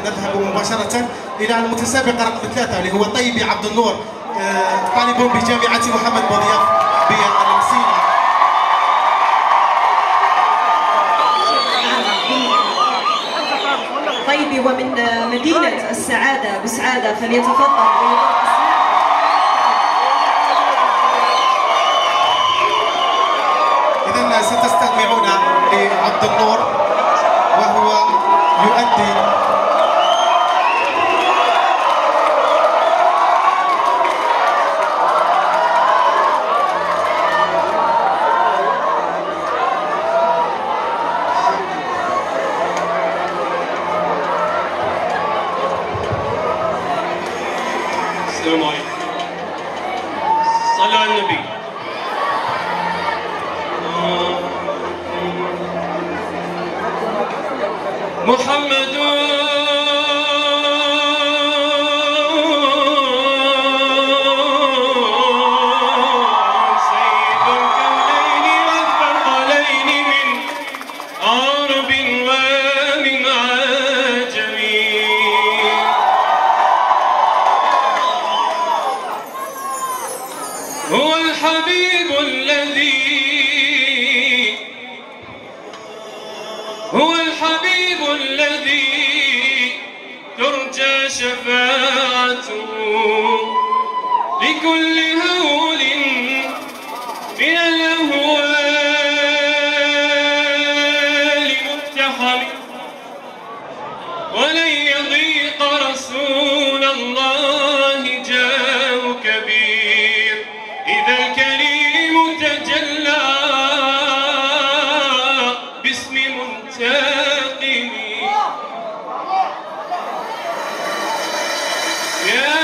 نذهب مباشرة إلى المتسابق رقم 3 اللي هو طيبي عبد النور، طالب بجامعة محمد بوضياف بالمسيرة. طيبي ومن مدينة السعادة بسعادة، فليتفضل. إذن ستستمعون لعبد النور وهو يؤدي السلام عليكم. صلوا على النبي. محمد سيد الكونين والثقلين من عرب ومن عجم. هو الحبيب الذي ترجى شفاعته لكل هول من الأهوال مقتحم. ولن يضيق رسول الله جاه كبير إذا الكريم تجلى باسم منتقم. يا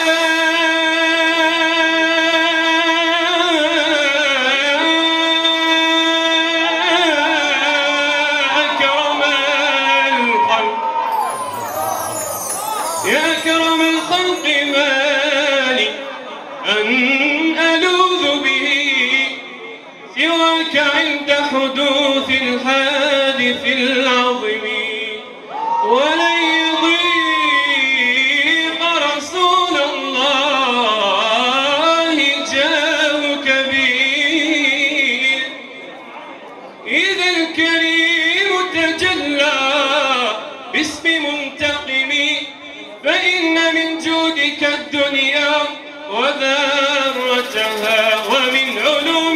أكرم الخلق مالي أن ألوذ به سواك عند حدوث الحادث العظيم. ولن يضيق رسول الله جاه كبير إذا الكريم تجلى باسم منتقم. فإن من جودك الدنيا وذرتها ومن علوم